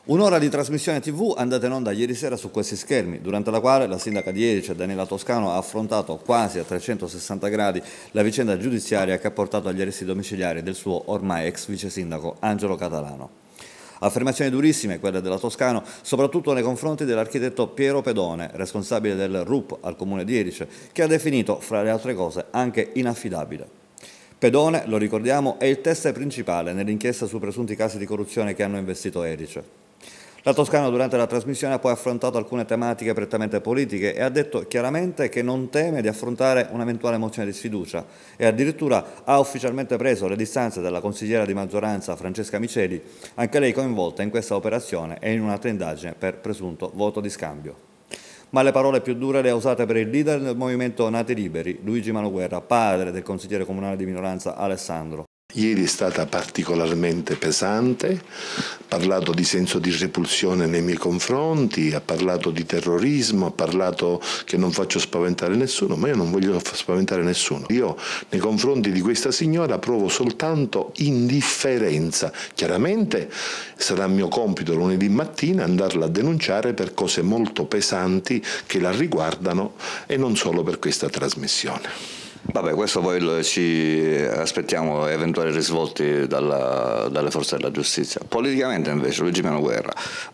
Un'ora di trasmissione TV andata in onda ieri sera su questi schermi, durante la quale la sindaca di Erice, Daniela Toscano, ha affrontato quasi a 360 gradi la vicenda giudiziaria che ha portato agli arresti domiciliari del suo ormai ex vice sindaco Angelo Catalano. Affermazioni durissime quelle della Toscano, soprattutto nei confronti dell'architetto Piero Pedone, responsabile del RUP al comune di Erice, che ha definito, fra le altre cose, anche inaffidabile. Pedone, lo ricordiamo, è il teste principale nell'inchiesta su presunti casi di corruzione che hanno investito Erice. La Toscana durante la trasmissione ha poi affrontato alcune tematiche prettamente politiche e ha detto chiaramente che non teme di affrontare un'eventuale mozione di sfiducia e addirittura ha ufficialmente preso le distanze dalla consigliera di maggioranza Francesca Miceli, anche lei coinvolta in questa operazione e in un'altra indagine per presunto voto di scambio. Ma le parole più dure le ha usate per il leader del movimento Nati Liberi, Luigi Manoguerra, padre del consigliere comunale di minoranza Alessandro. Ieri è stata particolarmente pesante, ha parlato di senso di repulsione nei miei confronti, ha parlato di terrorismo, ha parlato che non faccio spaventare nessuno, ma io non voglio spaventare nessuno. Io nei confronti di questa signora provo soltanto indifferenza. Chiaramente sarà mio compito lunedì mattina andarla a denunciare per cose molto pesanti che la riguardano e non solo per questa trasmissione. Vabbè, questo poi ci aspettiamo eventuali risvolti dalle forze della giustizia. Politicamente invece Luigi Manoguerra,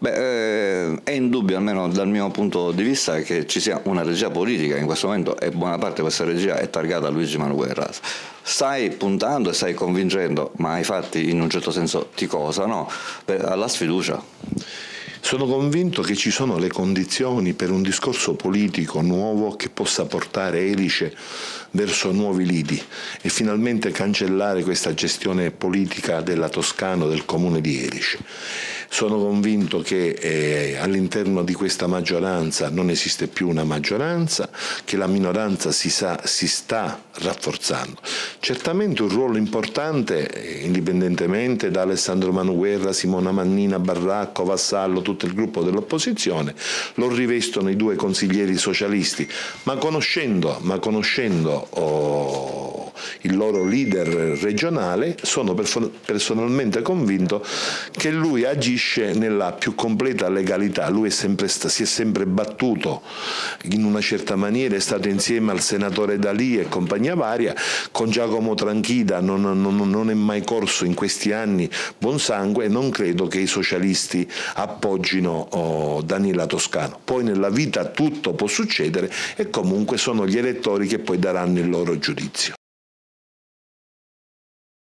è indubbio, almeno dal mio punto di vista, che ci sia una regia politica in questo momento e buona parte di questa regia è targata a Luigi Manoguerra. Stai puntando e stai convincendo, ma ai fatti in un certo senso ti cosa, no? Alla sfiducia. Sono convinto che ci sono le condizioni per un discorso politico nuovo che possa portare Erice verso nuovi lidi e finalmente cancellare questa gestione politica della Toscana, del comune di Erice. Sono convinto che all'interno di questa maggioranza non esiste più una maggioranza, che la minoranza si sta rafforzando. Certamente un ruolo importante, indipendentemente da Alessandro Manoguerra, Simona Mannina, Barracco, Vassallo, tutto il gruppo dell'opposizione, lo rivestono i due consiglieri socialisti, ma conoscendo il loro leader regionale, sono personalmente convinto che lui agisce nella più completa legalità. Lui si è sempre battuto in una certa maniera, è stato insieme al senatore D'Alì e compagnia varia, con Giacomo Tranchida non è mai corso in questi anni buon sangue e non credo che i socialisti appoggino Daniela Toscano. Poi nella vita tutto può succedere e comunque sono gli elettori che poi daranno il loro giudizio.